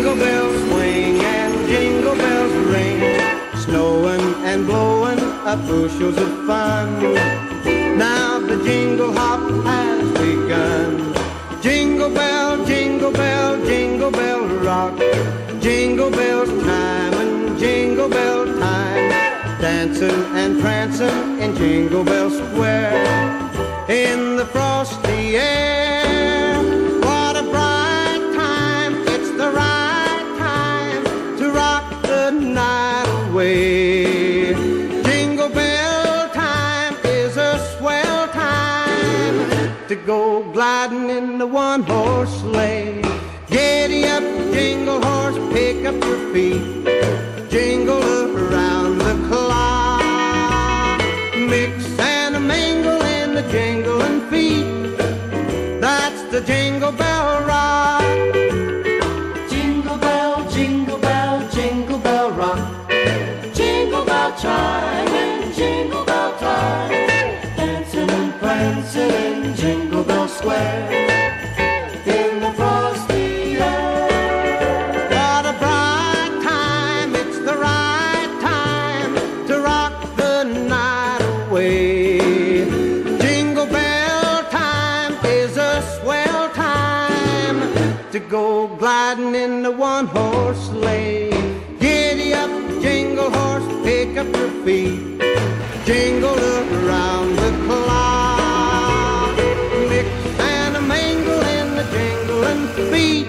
Jingle bells swing and jingle bells ring, snowing and blowing up bushels of fun. Now the jingle hop has begun. Jingle bell, jingle bell, jingle bell rock. Jingle bells time and jingle bell time, dancing and prancing in Jingle Bell Square. In the frosty air, what a bright time. It's the right time to rock the night away. Jingle bell time is a swell time to go gliding in the one-horse sleigh. Giddy up, jingle horse, pick up your feet, jingle around the clock. Mix and a mingle in the jingling feet, that's the Jingle Bell Rock. Jingle bell, jingle bell, jingle bell rock. Jingle bell chime and jingle bell time, dancing and prancing in Jingle Bell Square. In the frosty air, What a bright time, it's the right time to rock the night away. Jingle bell time is a swell time to go gliding in the one-horse sleigh. Giddy up, jingle horse, pick up your feet, jingle around the clock. Mix and a mingle in the jingling feet,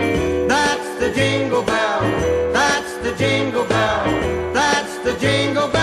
that's the jingle bell, that's the jingle bell, that's the jingle bell.